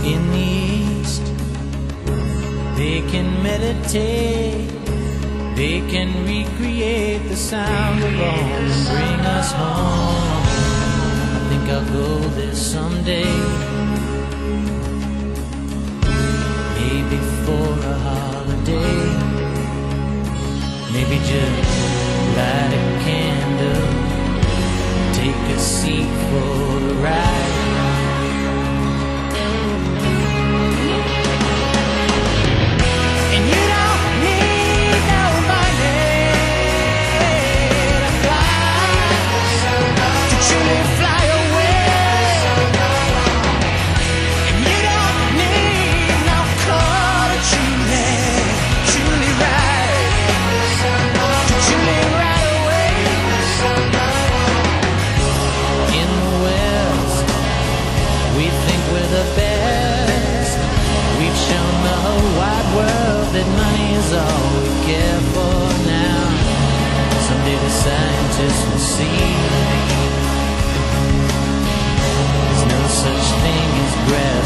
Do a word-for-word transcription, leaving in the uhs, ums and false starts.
in the east. They can meditate, they can recreate the sound of home and bring us home. I think I'll go there someday, maybe for a holiday. Maybe just light a candle, take a seat for the ride. And you don't need nobody to fly, to truly fly away. And you don't need no car to truly, truly ride, to truly ride away. In the West, we think we're the best. We've shown the whole wide world that money is all we care for now. Someday the scientists will see there's no such thing as gravity.